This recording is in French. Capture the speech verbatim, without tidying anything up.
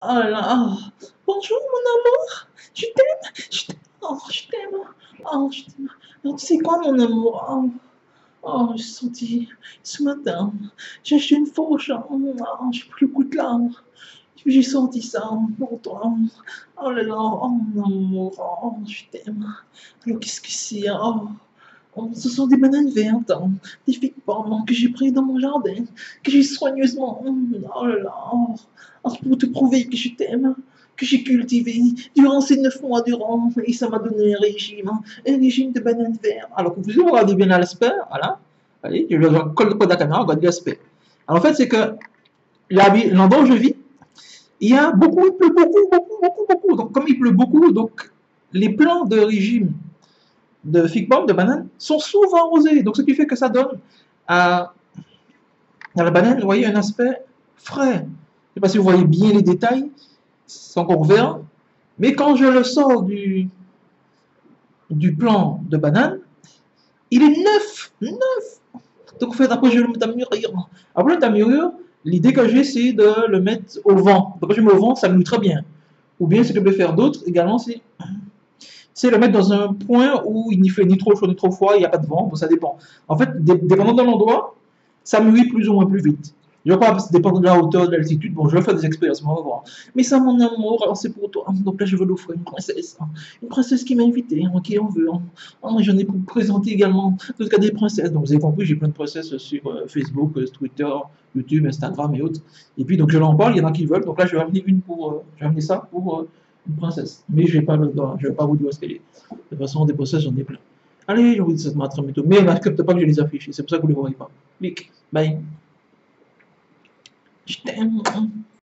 Oh là là, oh. Bonjour mon amour, je t'aime, je t'aime, oh, je t'aime, oh, je t'aime. Oh, tu sais quoi mon amour, oh, oh j'ai senti ce matin, j'ai acheté une fauche, oh, oh, j'ai pris le coup de larmes, j'ai senti ça pour toi, oh là là, oh mon amour, oh, je t'aime. Alors qu'est-ce que c'est, oh, oh, ce sont des bananes vertes, hein, des figues pommes que j'ai pris dans mon jardin, que j'ai soigneusement, oh là là, oh, oh, pour te prouver que je t'aime, que j'ai cultivé durant ces neuf mois durant, et ça m'a donné un régime, un régime de bananes vertes. Alors que vous regardez bien l'aspect, voilà, allez, je colle le code de la caméra, regardez l'aspect. Alors en fait, c'est que l'endroit où je vis, il y a beaucoup, il pleut beaucoup, beaucoup, beaucoup, beaucoup. Donc comme il pleut beaucoup, donc les plants de régime de figues pommes, de bananes, sont souvent arrosés. Donc, ce qui fait que ça donne à, à la banane, vous voyez, un aspect frais. Je ne sais pas si vous voyez bien les détails, c'est encore vert. Mais quand je le sors du, du plant de banane, il est neuf, neuf. Donc, après, je vais le mettre à mûrir. Après, le mettre à mûrir, l'idée que j'ai, c'est de le mettre au vent. Donc, quand je mets au vent, ça mûrit très bien. Ou bien, ce que je peux faire d'autre également, c'est c'est le mettre dans un point où il n'y fait ni trop chaud ni trop froid, il n'y a pas de vent, bon, ça dépend. En fait, dépendant de l'endroit, ça mûrit plus ou moins plus vite. Je ne vais pas dépendre de la hauteur, de l'altitude, bon, je vais faire des expériences, on va voir. Mais ça, mon amour, alors c'est pour toi. Donc là, je veux l'offrir une princesse. Une princesse qui m'a invité, hein, qui en veut. Hein. Oh, j'en ai présenté également tout cas des princesses. Donc vous avez compris, j'ai plein de princesses sur euh, Facebook, euh, Twitter, YouTube, Instagram et autres. Et puis, donc je l'en parle, il y en a qui veulent. Donc là, je vais amener une pour, euh, je vais amener ça pour euh, une princesse. Mais je ne vais pas, je vais pas vous dire où est-ce qu'elle est. De toute façon, des princesses, j'en ai plein. Allez, je vous dis ça à très bientôt. Mais elle n'accepte pas que je les affiche. C'est pour ça que vous ne les voyez pas. Clic. Bye. Je t'aime.